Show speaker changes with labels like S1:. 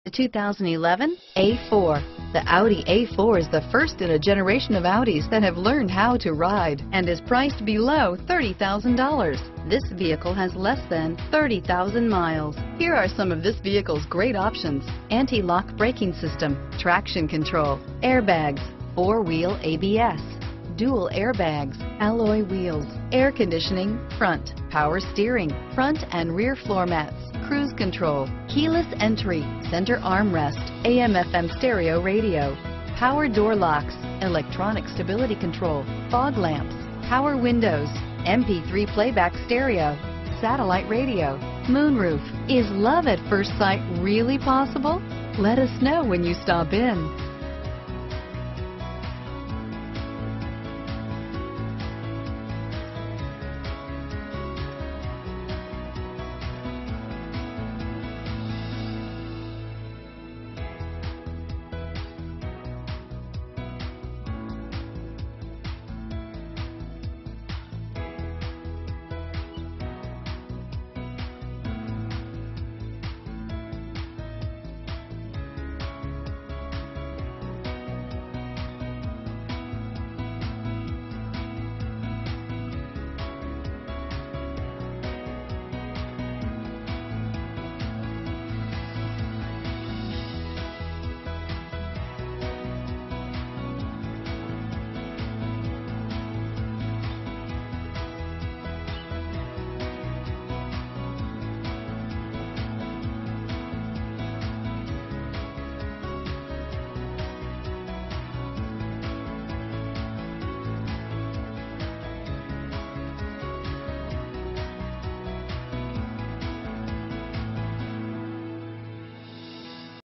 S1: The 2011 A4. The Audi A4 is the first in a generation of Audis that have learned how to ride and is priced below $30,000. This vehicle has less than 30,000 miles. Here are some of this vehicle's great options: anti-lock braking system, traction control, airbags, four-wheel ABS, dual airbags, alloy wheels, air conditioning, front, power steering, front and rear floor mats, cruise control, keyless entry, center armrest, AM/FM stereo radio, power door locks, electronic stability control, fog lamps, power windows, MP3 playback stereo, satellite radio, moonroof. Is love at first sight really possible? Let us know when you stop in.